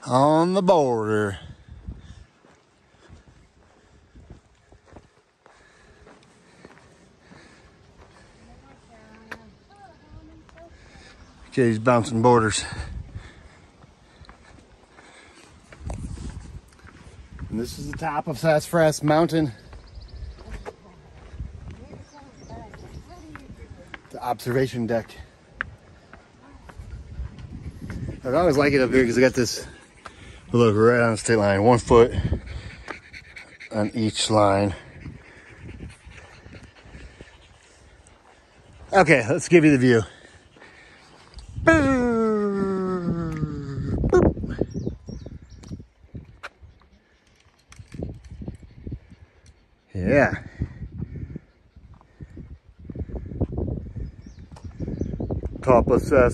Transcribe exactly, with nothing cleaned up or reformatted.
on the border. Okay, he's bouncing borders. And this is the top of Sassafras Mountain. The observation deck. I always like it up here because I got this, look, right on the state line, one foot on each line. Okay, let's give you the view. Yeah. Top of Sassafras.